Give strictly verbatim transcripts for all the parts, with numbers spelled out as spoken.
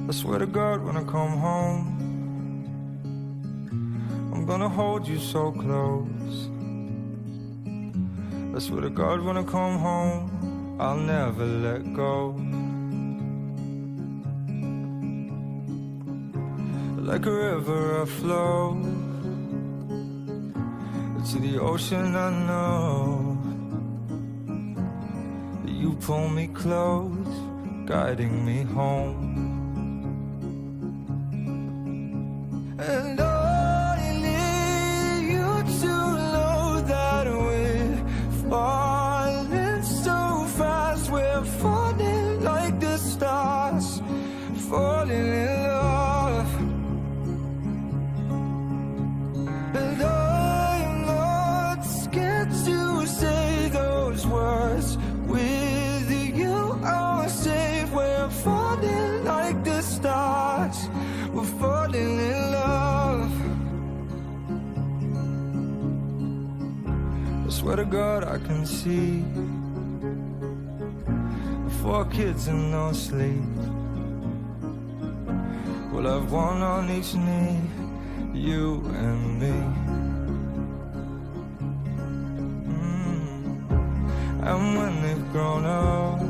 I swear to God, when I come home, I'm gonna hold you so close. I swear to God, when I come home, I'll never let go. Like a river I flow to the ocean, I know that you pull me close, guiding me home. And I need you to know that we're falling so fast. We're falling like the stars, falling in love. And I'm not scared to say those words. With you I'm safe. We're falling like the stars, we're falling in love. I swear to God, I can see four kids and no sleep. We'll have one on each knee, you and me. mm. And when they've grown up,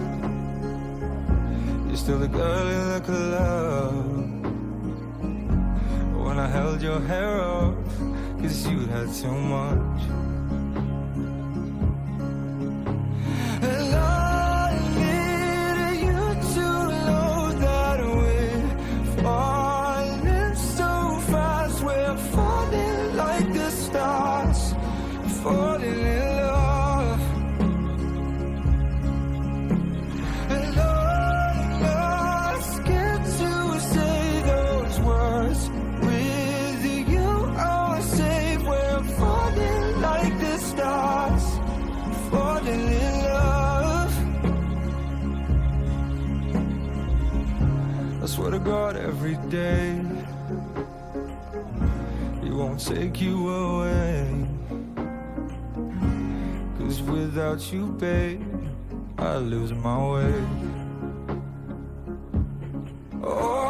you're still the girl you look love. When I held your hair up, 'cause you had too much. And I need you to know that we're falling so fast. We're falling like the stars, falling in love. And I'm not scared to say those words. With you I'm safe. We're falling like the stars, falling in love. I swear to God, every day He won't take you away. 'Cause without you, babe, I lose my way. Oh,